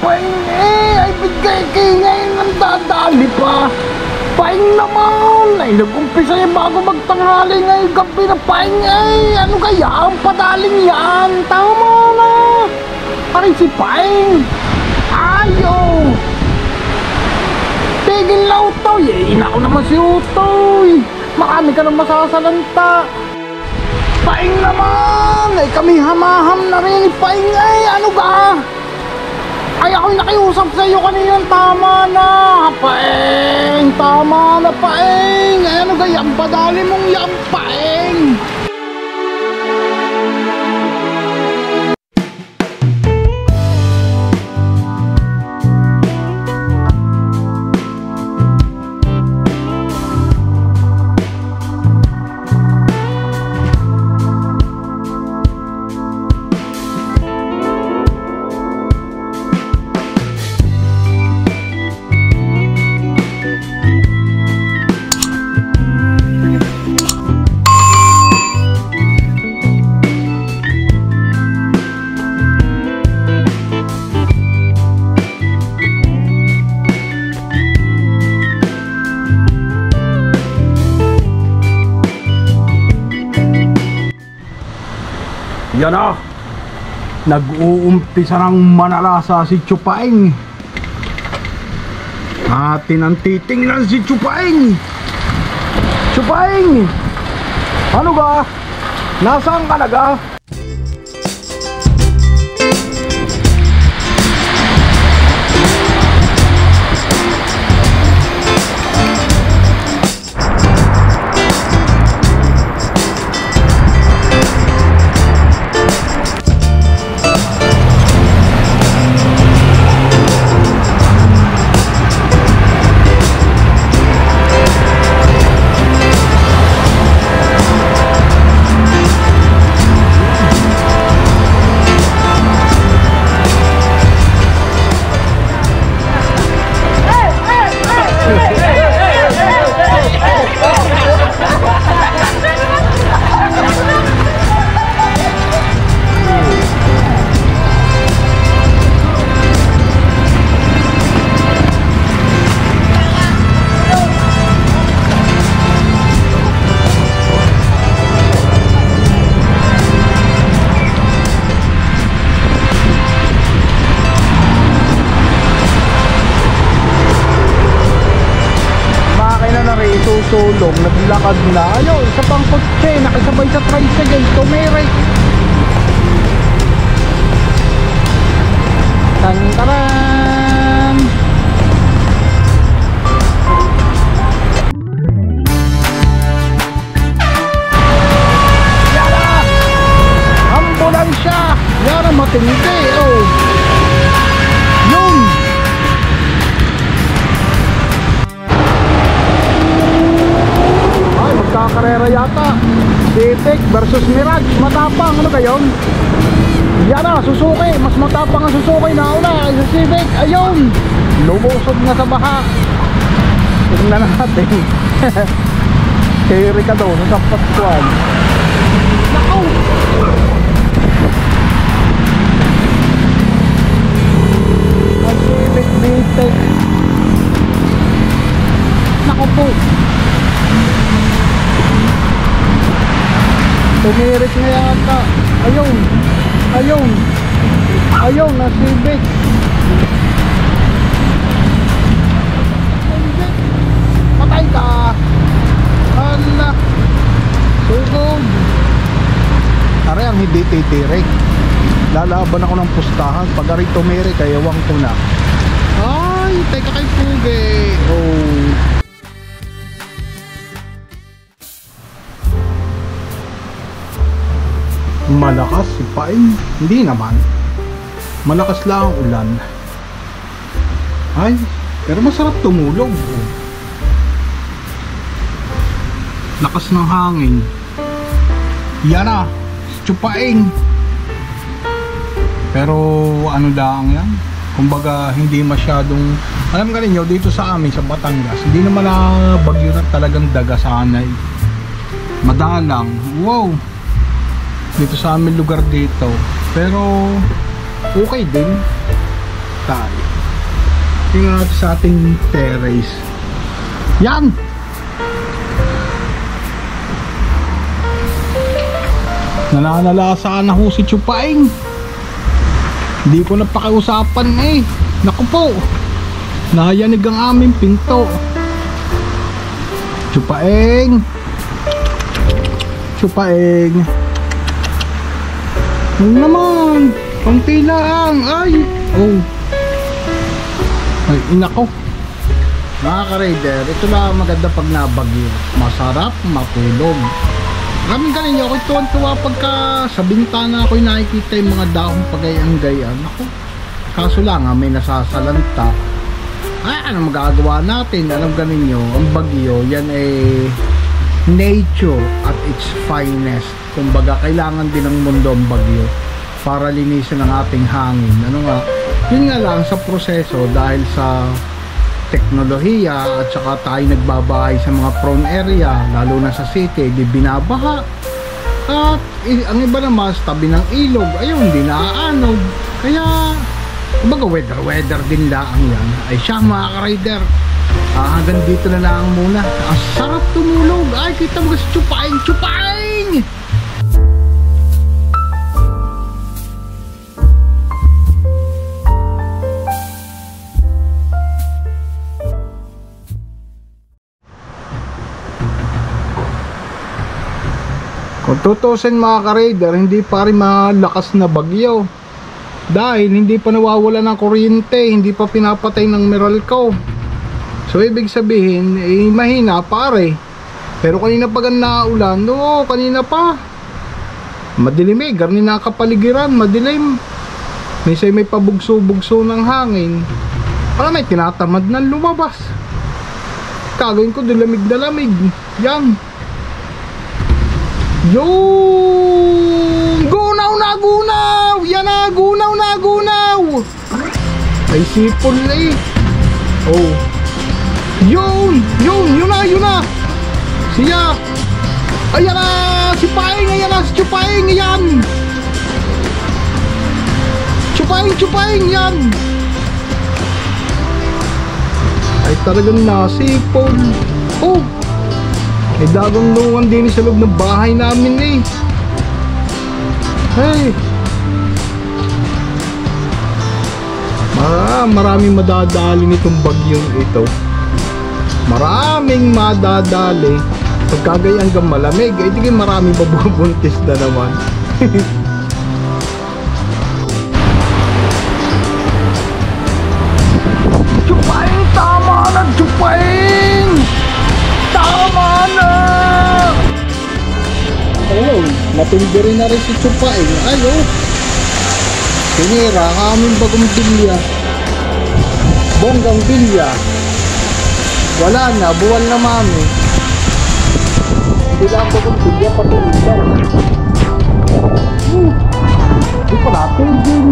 paing ay bigay kayo ngayon ang dadali pa. Paing naman ay nag-umpisa niya bago magtanghali ngayon gabi na paing ano kaya ang padaling yan? Tama na. Aray si paing. Ayaw. Tigil na utoy inako naman si utoy. Marami ka nang masasalanta. Paing naman ay kami hamaham na rin paing ano ka? Ay ako'y nakiusap sa iyo kanina. Tama na paing. Tama na paing. Ay ano kaya ang padali mong yan paing. Yan na, nag-uumpisa ng manalasa si Chupaing. Atin ang titingnan si Chupaing. Chupaing, ano ba? Nasaan ka na ga? Sulong, naglakad na. Ayaw, isa pang kotse, nakisabay sa tricycle, tumirik. Tantaran! Yara! Ambulansya! Yara, matindi, oh! Yun! Karera yata. Civic versus Mirage. Matapang. Ano kayo? Yan na. Suzuki. Mas matapang ang Suzuki na una. Sa Civic. Ayun. Lumusog na sa baha. Tignan natin. Carry ka daw. Sa Pascual. Nakaw. Ang Civic VTEC. Nakaw po. Tumirik na yata. Ayun. Ayun. Ayun na Civic. Patay ka. Hala. Sugod. Aray ang hindi titirik. Lalaban ako ng pustahan. Pag aray tumirik ay ewan ko na. Ay, teka kay Puge. Oh. Malakas si Paing? Hindi naman. Malakas lang ang ulan. Ay, pero masarap tumulog. Lakas ng hangin. Yan na, si Paing. Pero ano lang yan? Kumbaga hindi masyadong, alam ka ninyo dito sa amin sa Batangas, hindi naman na bagyo na talagang dagasanay. Madalang. Wow. Dito sa aming lugar dito, pero okay din. tayo. Tingnan natin sa ating terrace. Yan! Nananalasa na ho si Chupaing. Hindi ko na pakiusapan eh. Naku po, nayanig ang aming pinto. Chupaing, Chupaing. Ano naman, konti lang. Ay, oh. Ay, inako. Mga ka-raider, ito na maganda pag nabagyo. Masarap matulog. Maraming ganin ako tuwan-tuwa pagka sa bintana ako'y nakikita yung mga dahong pagayang-gayang. Ako, kaso lang may nasasalanta. Ay, ano magagawa natin? Alam ganin nyo, ang bagyo, yan ay nature at its finest. Kumbaga, kailangan din ng mundo ang bagyo para linisin ang ating hangin. Ano nga, yun nga lang sa proseso dahil sa teknolohiya at saka tayo nagbabahay sa mga prone area, lalo na sa city, di binabaha. At ang iba naman sa tabi ng ilog, ayun, di naaanog. Kaya kumbaga weather din lang yan. Ay siya mga ka-rider, hanggang dito na lang muna. Ang sarap tumulog. Ay, kita mo kasi Chupaing, Chupaing! Kung tutusin mga ka-raider, hindi pa rin malakas na bagyo. Dahil hindi pa nawawala ng kuryente, hindi pa pinapatay ng Meralco. So ibig sabihin, mahina pare. Pero kanina pa gan naulan, no, kanina pa. Madilim garni na kapaligiran, madilim. Minsan may pabugso-bugso ng hangin. Para may tinatamad na lumabas. Kagawin ko dilamig na lamig. Yan. Yung gunaw na gunaw! Yan na, gunaw na gunaw! Ay sipon eh. Oh. Yun na. Siya. Ayan na, si Paing, ayan na, si Chupaing, ayan. Chupaing, yan. Ay talagang nasipon. Oh. May dagang luwan din sa loob ng bahay namin eh. Hey. Maraming madadali nitong bagyong ito. Maraming madadali. Pagkagay hanggang malamig, ay di maraming babubuntis na naman. Chupaing, tama na, Chupaing! Tama na! Ayun, matindi rin na rin si Chupaing. Ayun, pinira kaming bagong bilya. Bonggang bilya. Wala na, buwan na mami. Hindi lang bagong bilya patulitan. Hindi pa natin din.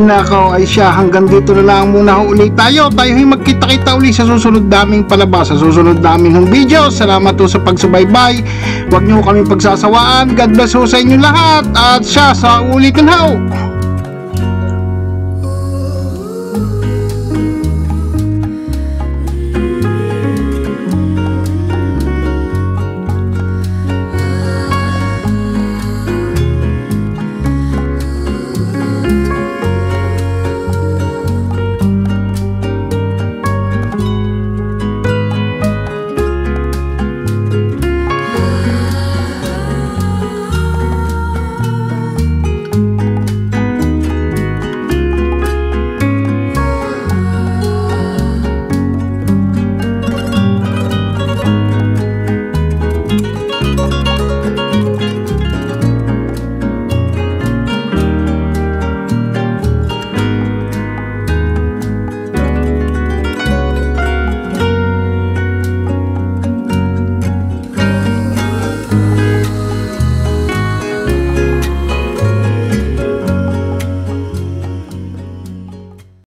nakaw ay siya, hanggang dito na lang muna ho ulit tayo. Tayo ay magkita-kita ulit sa susunod naming palabas, sa susunod namin hong video. Salamat ho sa pagsubaybay. Huwag niyo kami pagsasawaan. God bless ho sa inyo lahat. At siya sa ulitin ho.